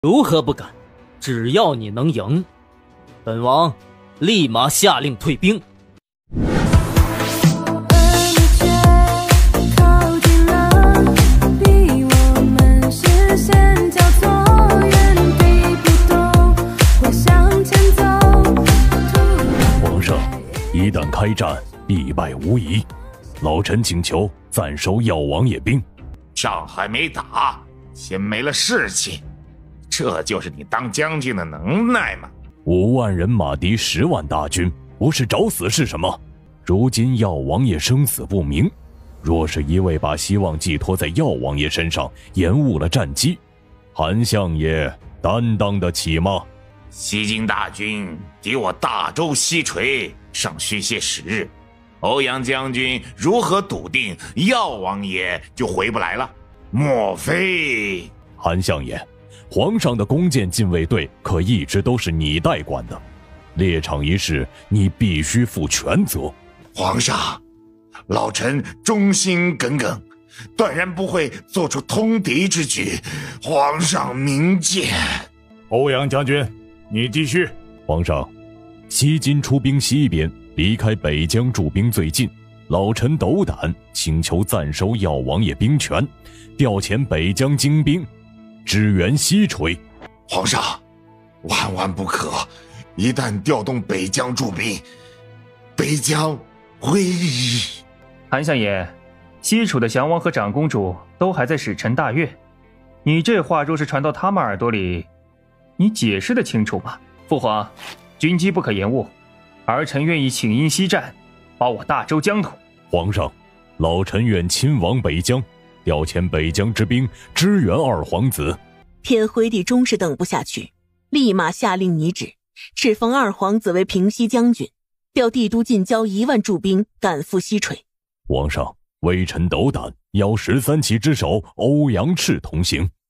如何不敢？只要你能赢，本王立马下令退兵。 皇上，一旦开战，必败无疑。老臣请求暂收药王爷兵。 仗还没打，先没了士气，这就是你当将军的能耐吗 ？5万人马敌10万大军，不是找死是什么？如今药王爷生死不明，若是一味把希望寄托在药王爷身上，延误了战机，韩相爷担当得起吗？ 西京大军敌我大州西陲，尚需些时日。欧阳将军如何笃定药王爷就回不来了？莫非…… 韩相爷，皇上的弓箭禁卫队可一直都是你代管的，猎场一事你必须负全责。 皇上，老臣忠心耿耿，断然不会做出通敌之举，皇上明鉴。 欧阳将军，你继续。 皇上，西金出兵西边，离开北疆驻兵最近，老臣斗胆请求暂收药王爷兵权，调遣北疆精兵支援西陲。 皇上，万万不可！一旦调动北疆驻兵，北疆会…… 韩相爷，西楚的降王和长公主都还在使臣大悦，你这话若是传到他们耳朵里，你解释得清楚吗？父皇，军机不可延误，儿臣愿意请缨西战，保我大周疆土。 皇上，老臣愿亲往北疆，调遣北疆之兵支援二皇子。 天辉帝终是等不下去，立马下令拟旨，敕封二皇子为平西将军，调帝都近郊1万驻兵赶赴西陲。 皇上，微臣斗胆邀13骑之首欧阳赤同行。